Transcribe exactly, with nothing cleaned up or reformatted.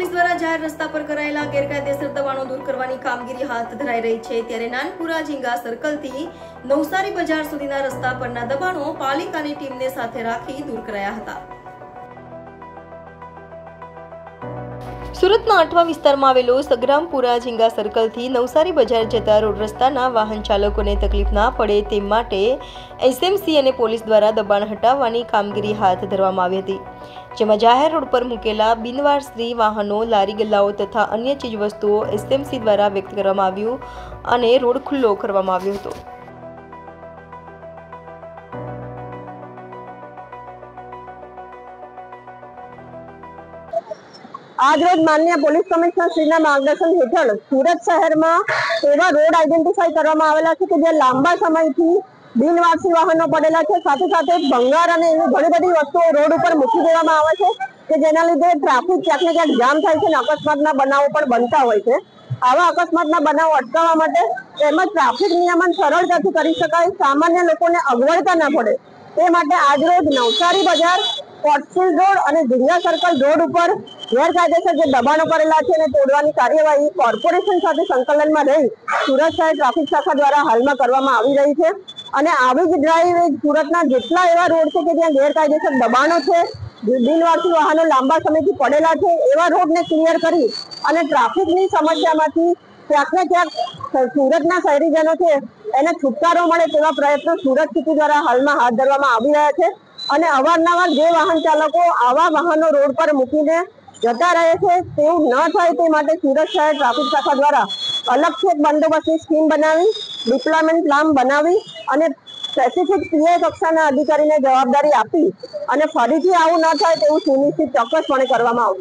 Police દ્વારા જાહેર રસ્તા પર કરાયેલા ગેરકાયદેસર દબાણો દૂર કરવાની કામગીરી હાથ ધરાઈ રહી છે, ત્યારે નાનપુરા ઝીંગા સર્કલથી નવસારી બજાર સુધીના રસ્તા પરના દબાણો પાલિકાની ટીમને સાથે રાખી દૂર કરાયા હતા। સુરતના અઠવા વિસ્તારમાં આવેલો સગ્રામપુરા ઝીંગા સર્કલથી નવસારી બજાર જતા રોડ રસ્તાના વાહન ચાલકોને તકલીફ ના પડે તે માટે એસએમસી અને પોલીસ દ્વારા દબાણ હટાવવાની કામગીરી હાથ ધરવામાં આવી હતી, જેમાં જાહેર રોડ પર મૂકેલા બિનવારસી વાહનો, લારી ગલ્લાઓ તથા અન્ય ચીજવસ્તુઓ એસએમસી દ્વારા વ્યક્ત કરવામાં આવ્યું અને રોડ ખુલ્લો કરવામાં આવ્યો હતો। आज रोज माननीय पोलीस कमिश्नर श्रीना मार्गदर्शन हेठळ सूरत शहर में एवा रोड आइडेंटिफाई करवामां आवेला छे के जे लांबा समयथी बिनवारसी वाहनों पड़ेला छे, साथे साथे भंगार अने एवी घणी बधी वस्तुओ रोड पर मूकी देवामां आवे छे के जेना लीधे ट्राफिक क्यांक ने क्यांक जाम थाय छे ने अकस्मातना बनावो पण बनता होय छे। आवा अकस्मातना बनावो अटकाववा माटे તેમજ ट्राफिक नियमन सरळताथी करी शकाय, सामान्य लोकोने अगवडता न पड़े ते माटे આજરોજ નવસારી બજાર કોટફિલ રોડ અને ઝીંગા સર્કલ રોડ ઉપર ગેરકાયદેસર જે દબાણો કરેલા છે અને તોડવાની કાર્યવાહી કોર્પોરેશન સાથે સંકલનમાં રહી સુરત શહેર ટ્રાફિક શાખા દ્વારા હાલમાં કરવામાં આવી રહી છે અને આવી જ ડ્રાઈવ સુરતના જેટલા એવા રોડ છે કે જ્યાં ગેરકાયદેસર દબાણો છે, બિનવારસી વાહનો લાંબા સમયથી પડેલા છે, એવા રોડને ક્લિયર કરી અને ટ્રાફિકની સમસ્યામાંથી ક્યાંક ને ક્યાંક સુરતના શહેરીજનો છે એને છુટકારો મળે તેવા પ્રયત્નો સુરત સિટી દ્વારા હાલમાં હાથ ધરવામાં આવી રહ્યા છે અને અવારનવાર જે વાહન ચાલકો આવા વાહનો રોડ પર મૂકીને જતા રહે છે તેવું ન થાય તે માટે સુરત શહેર ટ્રાફિક શાખા દ્વારા અલગથી એક બંદોબસ્તની સ્કીમ બનાવી, ડિપ્લોયમેન્ટ પ્લાન બનાવી અને સ્પેસિફિક પીએ કક્ષાના અધિકારીને જવાબદારી આપી અને ફરીથી આવું ન થાય તેવું સુનિશ્ચિત ચોક્કસપણે કરવામાં આવશે।